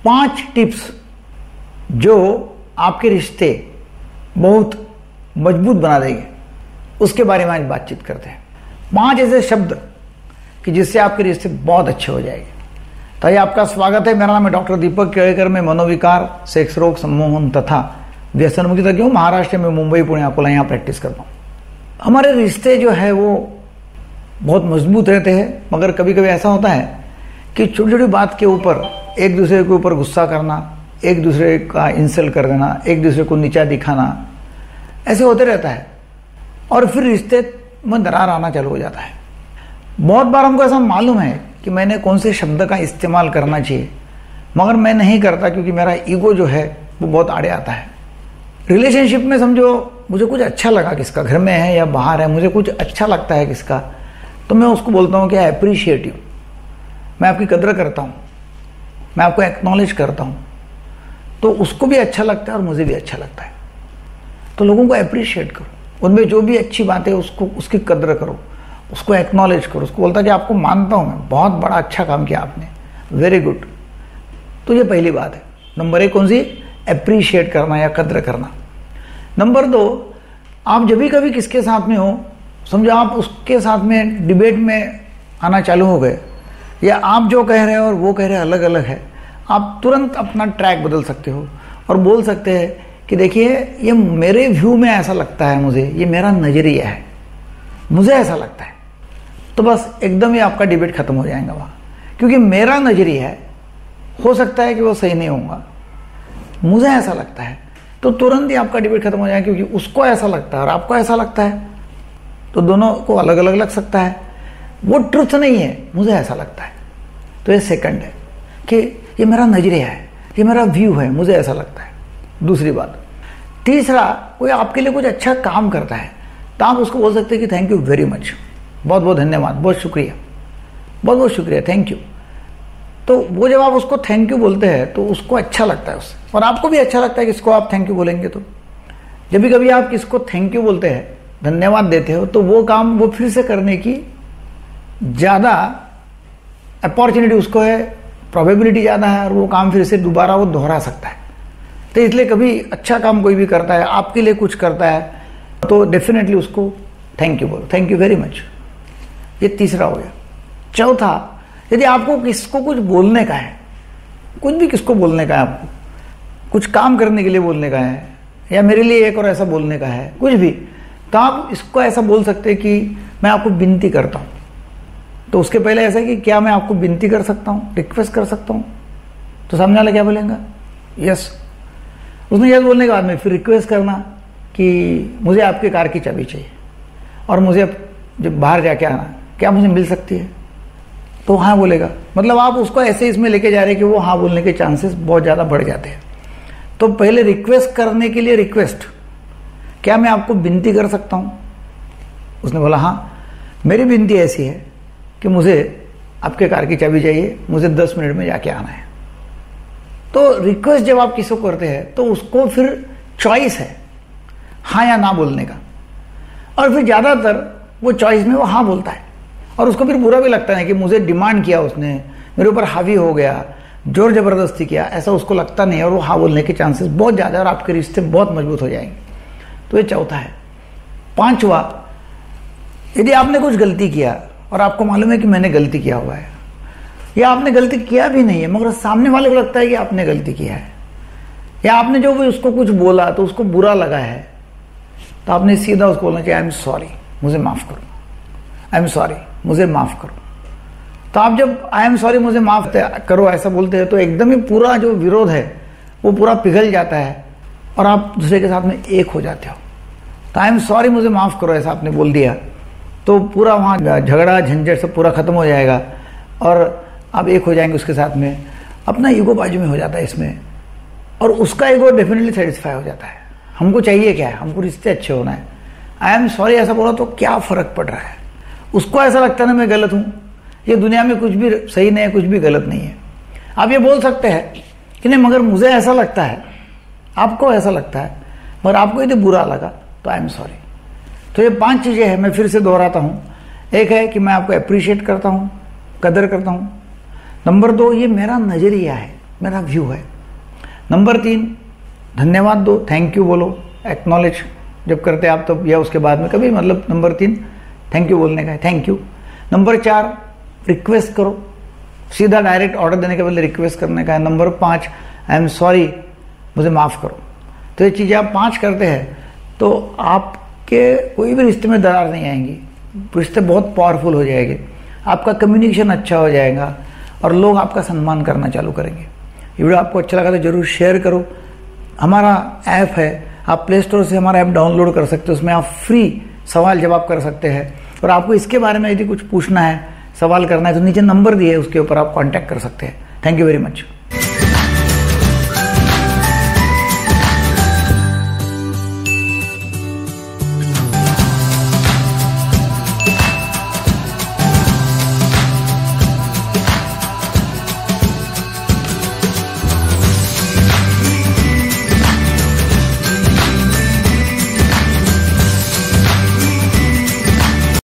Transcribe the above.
5 tips जो आपके रिश्ते बहुत मजबूत बना देंगे, उसके बारे में आज बातचीत करते हैं। 5 ऐसे शब्द कि जिससे आपके रिश्ते बहुत अच्छे हो जाएंगे। तो ये आपका स्वागत है। मेरा नाम है डॉक्टर दीपक केळकर। मैं मनोविकार, सेक्स रोग, सम्मोहन तथा व्यसन मुक्ति तज्ञ हूँ। महाराष्ट्र में मुंबई, पुणे, अकोला यहाँ प्रैक्टिस करता हूँ। हमारे रिश्ते जो है वो बहुत मजबूत रहते हैं, मगर कभी कभी ऐसा होता है कि छोटी छोटी बात के ऊपर एक दूसरे के ऊपर गुस्सा करना, एक दूसरे का इंसल्ट कर देना, एक दूसरे को नीचा दिखाना, ऐसे होते रहता है और फिर रिश्ते में दरार आना चालू हो जाता है। बहुत बार हमको ऐसा मालूम है कि मैंने कौन से शब्द का इस्तेमाल करना चाहिए, मगर मैं नहीं करता क्योंकि मेरा ईगो जो है वो बहुत आड़े आता है। रिलेशनशिप में समझो मुझे कुछ अच्छा लगा, किसका घर में है या बाहर है, मुझे कुछ अच्छा लगता है किसका, तो मैं उसको बोलता हूँ कि आई अप्रिशिएट यू, मैं आपकी कदर करता हूँ, मैं आपको एक्नॉलेज करता हूँ। तो उसको भी अच्छा लगता है और मुझे भी अच्छा लगता है। तो लोगों को अप्रिशिएट करो, उनमें जो भी अच्छी बात है उसको, उसकी कदर करो, उसको एक्नॉलेज करो, उसको बोलता कि आपको मानता हूँ मैं, बहुत बड़ा अच्छा काम किया आपने, वेरी गुड। तो ये पहली बात है। नंबर 1 कौन सी? अप्रिशिएट करना या कदर करना। नंबर 2, आप जब भी कभी किसके साथ में हो, समझो आप उसके साथ में डिबेट में आना चालू हो गए, या आप जो कह रहे हैं और वो कह रहे हैं अलग अलग है, आप तुरंत अपना ट्रैक बदल सकते हो और बोल सकते हैं कि देखिए ये मेरे व्यू में ऐसा लगता है, मुझे ये मेरा नज़रिया है, मुझे ऐसा लगता है। तो बस एकदम ही आपका डिबेट खत्म हो जाएगा वहाँ, क्योंकि मेरा नज़रिया है, हो सकता है कि वो सही नहीं होगा, मुझे ऐसा लगता है। तो तुरंत ही आपका डिबेट खत्म हो जाएगा, क्योंकि उसको ऐसा लगता है और आपको ऐसा लगता है, तो दोनों को अलग अलग लग सकता है। वो ट्रुथ नहीं है, मुझे ऐसा लगता है। तो ये सेकंड है कि ये मेरा नजरिया है, ये मेरा व्यू है, मुझे ऐसा लगता है। दूसरी बात। तीसरा, कोई आपके लिए कुछ अच्छा काम करता है तो आप उसको बोल सकते हैं कि थैंक यू वेरी मच, बहुत बहुत धन्यवाद, बहुत शुक्रिया, बहुत बहुत शुक्रिया, थैंक यू। तो वो जब आप उसको थैंक यू बोलते हैं तो उसको अच्छा लगता है उससे, और आपको भी अच्छा लगता है कि इसको आप थैंक यू बोलेंगे। तो जब भी कभी आप किसको थैंक यू बोलते हैं, धन्यवाद देते हो, तो वो काम वो फिर से करने की ज़्यादा अपॉर्चुनिटी उसको है, प्रोबेबिलिटी ज़्यादा है, और वो काम फिर से दोबारा वो दोहरा सकता है। तो इसलिए कभी अच्छा काम कोई भी करता है, आपके लिए कुछ करता है, तो डेफिनेटली उसको थैंक यू बोलो, थैंक यू वेरी मच। ये तीसरा हो गया। चौथा, यदि आपको किसको कुछ बोलने का है, कुछ भी किसको बोलने का है, आपको कुछ काम करने के लिए बोलने का है, या मेरे लिए एक और ऐसा बोलने का है, कुछ भी, तो आप इसको ऐसा बोल सकते हैं कि मैं आपको विनती करता हूँ। तो उसके पहले ऐसा है कि क्या मैं आपको विनती कर सकता हूँ, रिक्वेस्ट कर सकता हूँ? तो सामने वाला क्या बोलेगा? यस। उसने यस बोलने के बाद में फिर रिक्वेस्ट करना कि मुझे आपके कार की चाबी चाहिए और मुझे अब जब बाहर जाके आना, क्या मुझे मिल सकती है? तो हाँ बोलेगा। मतलब आप उसको ऐसे इसमें लेके जा रहे हैं कि वो हाँ बोलने के चांसेस बहुत ज़्यादा बढ़ जाते हैं। तो पहले रिक्वेस्ट करने के लिए रिक्वेस्ट, क्या मैं आपको विनती कर सकता हूँ? उसने बोला हाँ, मेरी विनती ऐसी है कि मुझे आपके कार की चाबी चाहिए, मुझे 10 मिनट में जाके आना है। तो रिक्वेस्ट जब आप किसी को करते हैं तो उसको फिर चॉइस है हाँ या ना बोलने का, और फिर ज़्यादातर वो चॉइस में वो हाँ बोलता है, और उसको फिर बुरा भी लगता है कि मुझे डिमांड किया उसने, मेरे ऊपर हावी हो गया, जोर जबरदस्ती किया, ऐसा उसको लगता नहीं है, और वो हाँ बोलने के चांसेस बहुत ज़्यादा है और आपके रिश्ते बहुत मजबूत हो जाएंगे। तो ये चौथा है। पांचवा, यदि आपने कुछ गलती किया और आपको मालूम है कि मैंने गलती किया हुआ है, या आपने गलती किया भी नहीं है मगर सामने वाले को लगता है कि आपने गलती किया है, या आपने जो भी उसको कुछ बोला तो उसको बुरा लगा है, तो आपने सीधा उसको बोलना चाहिए आई एम सॉरी, मुझे माफ़ करो, आई एम सॉरी, मुझे माफ़ करो। तो आप जब आई एम सॉरी, मुझे माफ़ करो ऐसा बोलते हैं तो एकदम ही पूरा जो विरोध है वो पूरा पिघल जाता है और आप दूसरे के साथ में एक हो जाते हो। तो आई एम सॉरी, मुझे माफ़ करो ऐसा आपने बोल दिया तो पूरा वहाँ झगड़ा झंझट सब पूरा ख़त्म हो जाएगा और आप एक हो जाएंगे उसके साथ में। अपना ईगो बाजू में हो जाता है इसमें, और उसका ईगो डेफिनेटली सेटिस्फाई हो जाता है। हमको चाहिए क्या है? हमको रिश्ते अच्छे होना है। आई एम सॉरी ऐसा बोला तो क्या फ़र्क पड़ रहा है? उसको ऐसा लगता है ना मैं गलत हूँ, ये दुनिया में कुछ भी सही नहीं है, कुछ भी गलत नहीं है। आप ये बोल सकते हैं कि नहीं मगर मुझे ऐसा लगता है, आपको ऐसा लगता है, मगर आपको यदि बुरा लगा तो आई एम सॉरी। तो ये 5 चीज़ें हैं, मैं फिर से दोहराता हूँ। एक है कि मैं आपको अप्रिशिएट करता हूँ, कदर करता हूँ। नंबर 2, ये मेरा नज़रिया है, मेरा व्यू है। नंबर 3, धन्यवाद दो, थैंक यू बोलो, एक्नॉलेज जब करते आप तब या उसके बाद में कभी, मतलब नंबर 3 थैंक यू बोलने का है, थैंक यू। नंबर 4, रिक्वेस्ट करो, सीधा डायरेक्ट ऑर्डर देने के बदले रिक्वेस्ट करने का है। नंबर 5, आई एम सॉरी, मुझे माफ़ करो। तो ये चीज़ें आप 5 करते हैं तो आपके कोई भी रिश्ते में दरार नहीं आएंगी, रिश्ते बहुत पावरफुल हो जाएंगे, आपका कम्युनिकेशन अच्छा हो जाएगा और लोग आपका सम्मान करना चालू करेंगे। ये वीडियो आपको अच्छा लगा तो जरूर शेयर करो। हमारा ऐप है, आप प्ले स्टोर से हमारा ऐप डाउनलोड कर सकते हो, उसमें आप फ्री सवाल जवाब कर सकते हैं। और आपको इसके बारे में यदि कुछ पूछना है, सवाल करना है तो नीचे नंबर दिए है, उसके ऊपर आप कांटेक्ट कर सकते हैं। Thank you very much.